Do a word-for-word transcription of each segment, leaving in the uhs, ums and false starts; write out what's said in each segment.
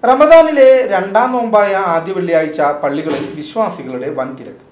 റമദാനിലെ രണ്ടാം നോമ്പായ ആദ്യ വെള്ളിയാഴ്ച പള്ളികളിൽ വിശ്വാസികളുടെ വൻ തിരക്ക്.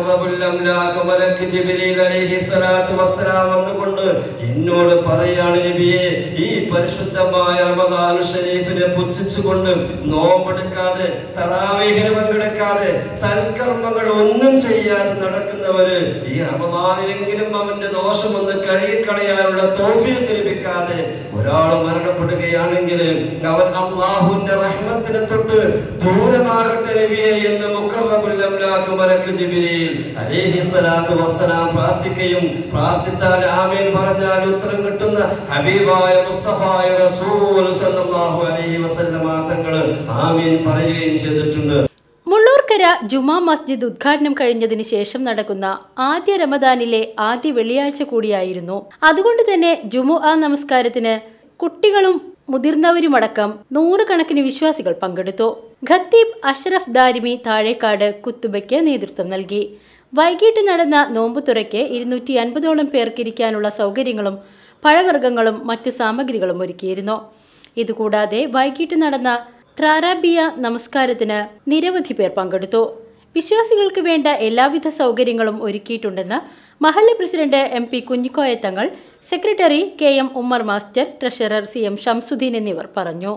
എന്നോട് പറയാണ് നബിയെ, ഈ പരിശുദ്ധമായ റമദാൻ ശരീഫിനെ പുച്ഛിച്ചുകൊണ്ട് നോമ്പെടുക്കാതെ തറാവീഹിന് പങ്കെടുക്കാതെ സൽക്കർമ്മങ്ങൾ ഒന്നും ചെയ്യാതെ നടക്കുന്നവര് ഈ റമദാനിലെങ്കിലും അവന്റെ ദോഷമൊന്ന് കഴുകിക്കളയാനുള്ള തൗഫീഖ് ലഭിക്കാതെ ഒരാൾ മരണപ്പെടുകയാണെങ്കിൽ അവൻ അല്ലാഹുവിന്റെ റഹ്മത്തിനെ തൊട്ട് ദൂരമാകട്ടെ നബിയെ എന്ന് മുഖറബുൽ അംലാഖ് മലക്ക് ജിബ്രീൽ അലൈഹി സ്വലാത്തു വസ്സലാം പ്രാർത്ഥിക്കുകയും പ്രാർത്ഥിച്ചാൽ ആമീൻ പറഞ്ഞാൽ ഉത്തരം കിട്ടുന്ന ഹബീബായ മുസ്തഫായ റസൂൽ സല്ലല്ലാഹു അലൈഹി വസല്ലമ തങ്ങൾ ആമീൻ പറയുകയും ചെയ്തിട്ടുണ്ട്. മുള്ളൂർക്കര ജുമാ മസ്ജിദ് ഉദ്ഘാടനം കഴിഞ്ഞതിന് ശേഷം നടക്കുന്ന ആദ്യ റമദാനിലെ ആദ്യ വെള്ളിയാഴ്ച കൂടിയായിരുന്നു. അതുകൊണ്ട് തന്നെ ജുമുഅ നമസ്കാരത്തിന് കുട്ടികളും മുതിർന്നവരുമടക്കം നൂറുകണക്കിന് വിശ്വാസികൾ പങ്കെടുത്തു. ഖത്തീബ് അഷ്റഫ് ദാരിമി താഴേക്കാട് കുത്തുബയ്ക്ക് നേതൃത്വം നൽകി. വൈകിട്ട് നടന്ന നോമ്പുതുറയ്ക്ക് ഇരുന്നൂറ്റി അൻപതോളം പേർക്കിരിക്കാനുള്ള സൗകര്യങ്ങളും പഴവർഗ്ഗങ്ങളും മറ്റ് സാമഗ്രികളും ഒരുക്കിയിരുന്നു. ഇതുകൂടാതെ വൈകിട്ട് നടന്ന ത്രാറാബിയ നമസ്കാരത്തിന് നിരവധി പേർ പങ്കെടുത്തു. വിശ്വാസികൾക്ക് വേണ്ട എല്ലാവിധ സൗകര്യങ്ങളും ഒരുക്കിയിട്ടുണ്ടെന്ന് മഹല്ല് president M P Kunhikoya Thangal, secretary K M Ummer master, treasurer C M Shamsudheen എന്നിവർ പറഞ്ഞു.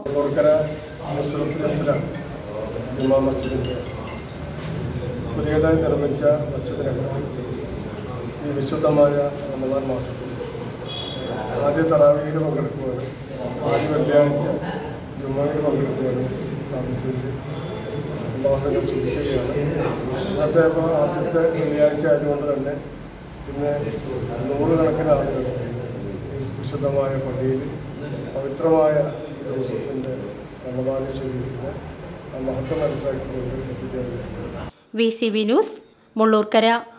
പുതിയതായി നിർമ്മിച്ച മസ്ജിദിനകത്ത് ഈ വിശുദ്ധമായ റമദാൻ മാസത്തിൽ ആദ്യ തറാവീഹിന് പങ്കെടുക്കുവാനും ആദ്യ വെള്ളിയാഴ്ച ജുമുഅയിൽ പങ്കെടുക്കുവാനും സാധിച്ചതിൽ അല്ലാഹുവിനെ സ്തുതിക്കുകയാണ്. ഇന്നത്തെ ആദ്യത്തെ വെള്ളിയാഴ്ച ആയതുകൊണ്ട് തന്നെ ഇന്ന് നൂറുകണക്കിന് ആളുകൾ വിശുദ്ധമായ പള്ളിയിൽ പവിത്രമായ ഈ ദിവസത്തിൻ്റെ റമദാൻ ശരീരത്തിന് മഹത്വം മനസ്സിലാക്കിക്കൊണ്ട് എത്തിച്ചേർന്നിട്ടുണ്ട്. V C V news, Mullurkara.